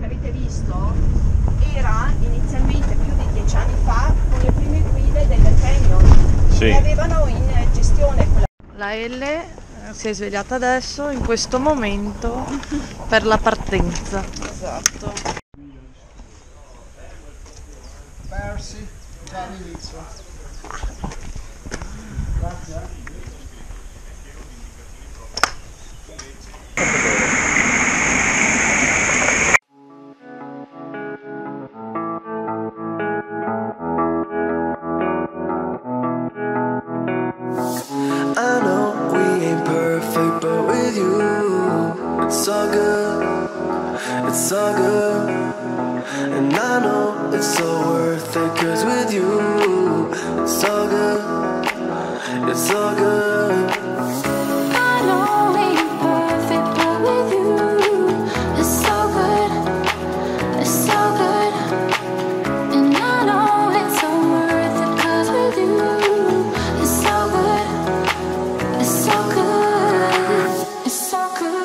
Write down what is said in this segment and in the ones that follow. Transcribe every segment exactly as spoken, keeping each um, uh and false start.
che avete visto era inizialmente più di dieci anni fa con le prime guide del Canyon, sì, e avevano in gestione quella... La L si è svegliata adesso, in questo momento, per la partenza. Esatto. Persi, già all'inizio. Grazie. I know we ain't perfect, but with you, it's all good, it's all good. And I know it's all worth it, cause with you, it's all good, it's all good. I know we ain't perfect, but with you, it's so good, it's so good. And I know it's all worth it, cause with you, it's so good, it's so good, it's so good.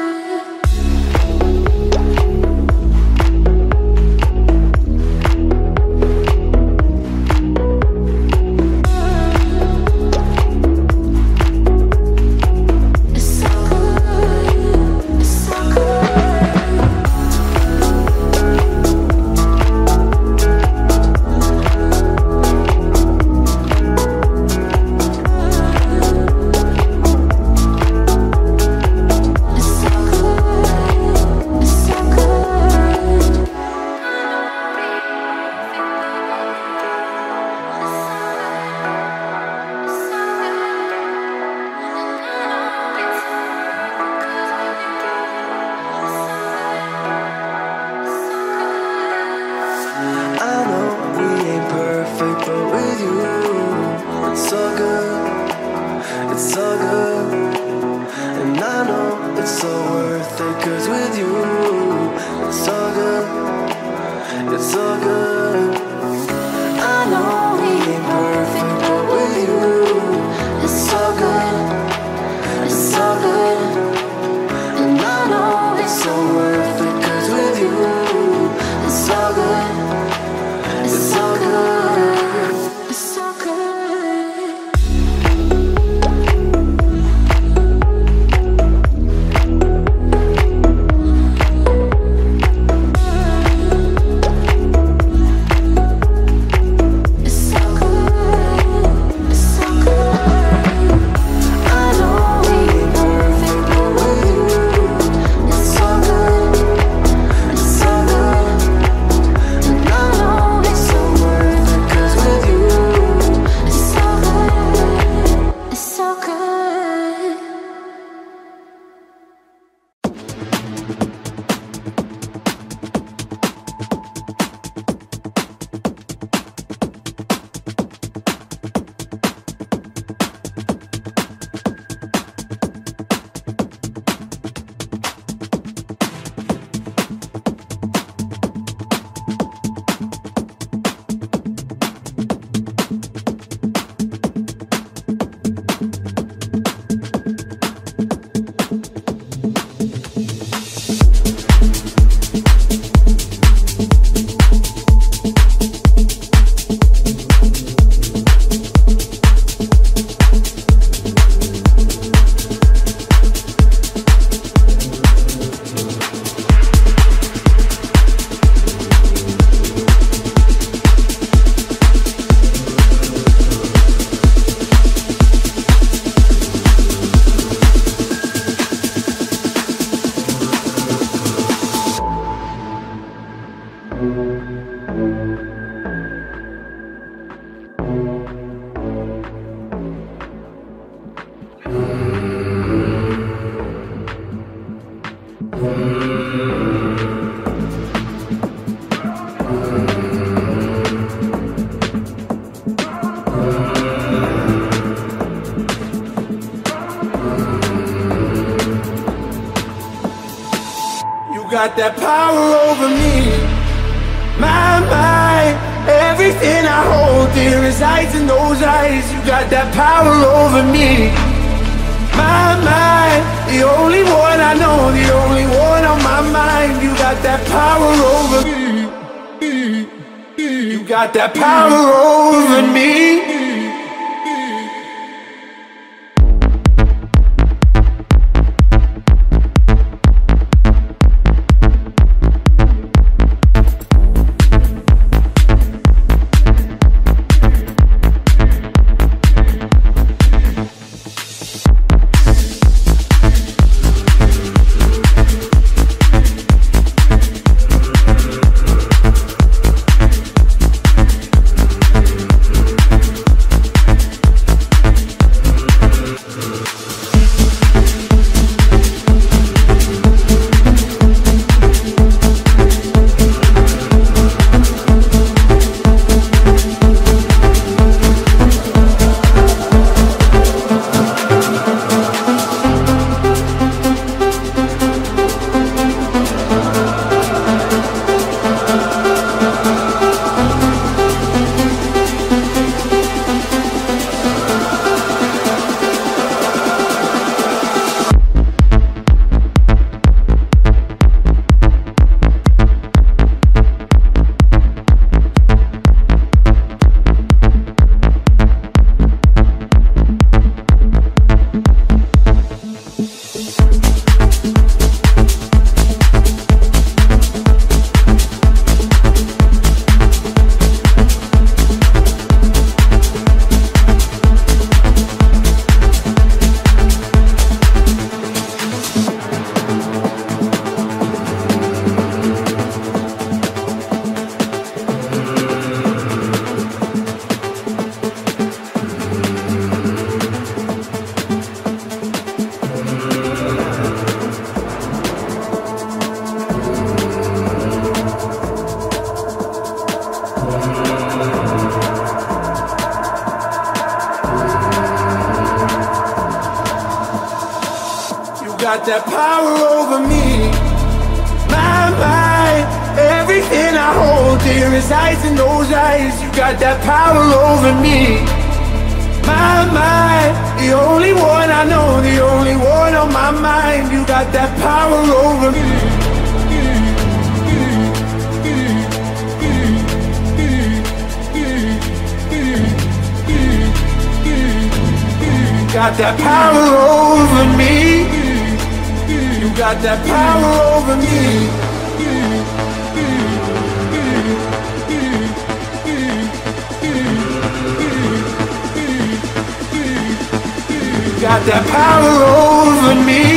got that power over me. My mind, everything I hold dear resides in those eyes. You got that power over me. My mind, the only one I know, the only one on my mind. You got that power over me. You got that power over me. Got that power over me. My mind, everything I hold dear resides in those eyes. You got that power over me. My mind, the only one I know, the only one on my mind. You got that power over me. Got that power over me. You got that power over me. You got that power over me.